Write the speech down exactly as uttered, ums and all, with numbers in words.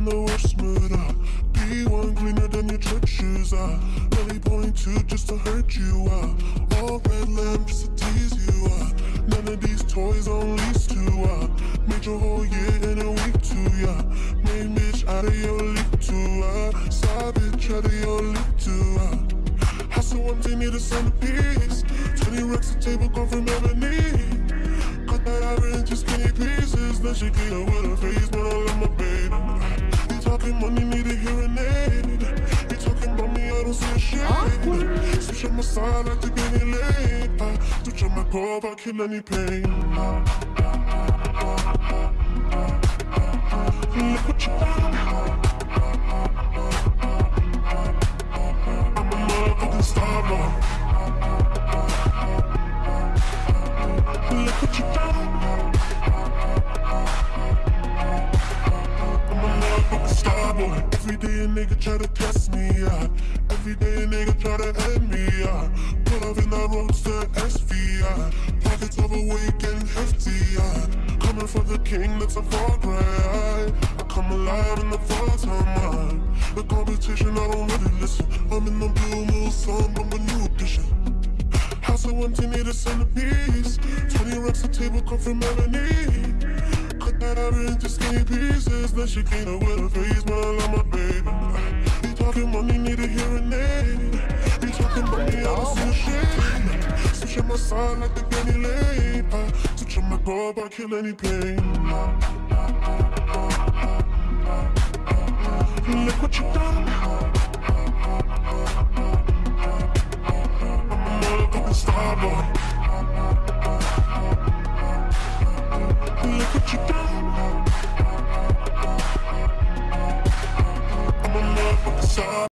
the worst mood. Uh, B one cleaner than your church shoes. Uh, really point two just to hurt you. Uh, all red lamp just to tease you. Uh, none of these toys on lease to. Uh, made your whole year in a week too. Yeah, main bitch out of your league too. Uh, side bitch out of your league too. Uh, house so empty, need a centerpiece. Twenty racks a table come from ebony. Cut that ivory into skinny pieces. Then she get up with her face, but I love my baby. You talking money, need a hearing aid. You talking about me, I don't see a shade. Switch on my side, like to get me laid. Uh, switch on my core, I kill any pain. Uh, uh, uh, uh, uh, uh, uh, look what you done. I'm a motherfucking star boy. Look what you done. I'm a motherfucking star boy. Every day a nigga try to test me, yeah. Every day a nigga try to end me, yeah. Pull up in that roadster S V, yeah. Pockets overweight getting hefty, yeah. Coming for the king, that's a far cry, yeah. I come alive in the fall time, yeah. The competition, I don't really listen. I'm in the blue moon song, I'm a new edition. House of empty, need a centerpiece. Twenty racks a table come from ebony. Cut that ivory into skinny pieces. Then she clean up with her face, but I love my baby. You talking money, need a hearing aid. You talking money, I don't see a shade. Switch on my side like the Benny Lane. uh, Switch on my core, I kill any pain. uh, uh, uh, uh, uh, uh, Look what you